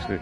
see.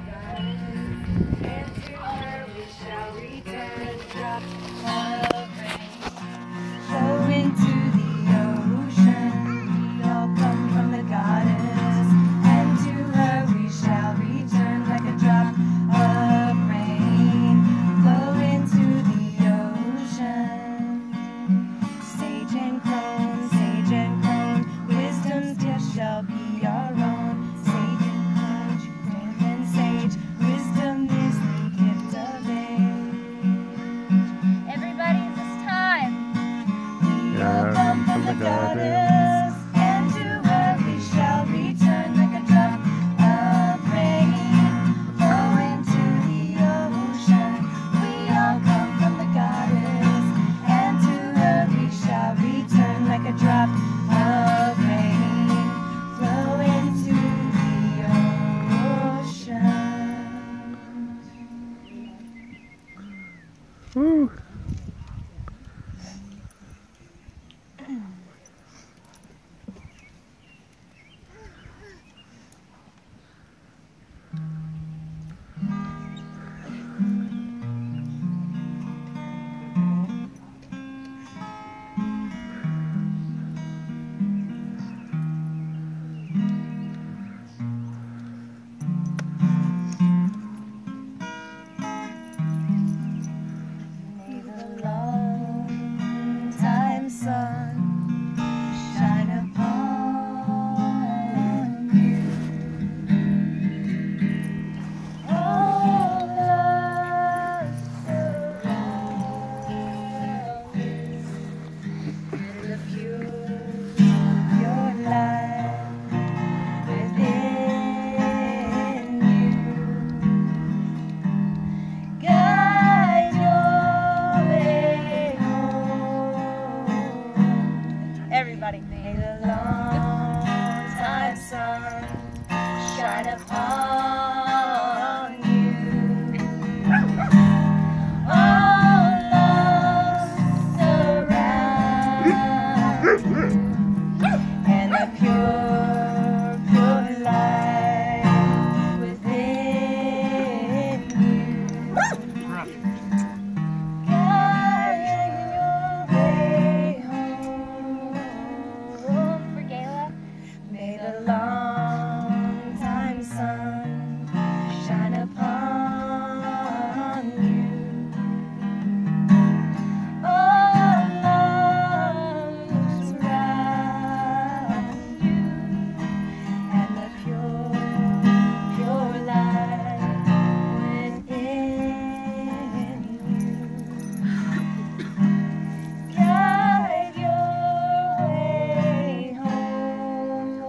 From the gardens, and to her we shall return like a drop of rain. Flow into the ocean. We all come from the gardens, and to her we shall return like a drop of rain. Flow into the ocean. Woo. Everybody, may the long time sun shine upon you. All loves around and the pure, pure light within you. Guiding your way home. For Gayla, may the long time sun shine upon you. All loves around you, and the pure, pure light within you. Guide your way home.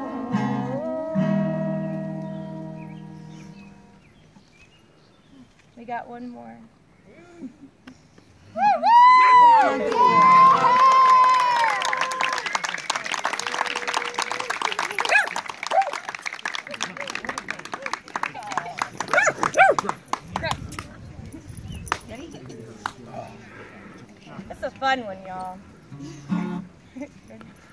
We got one more. It's a fun one, y'all.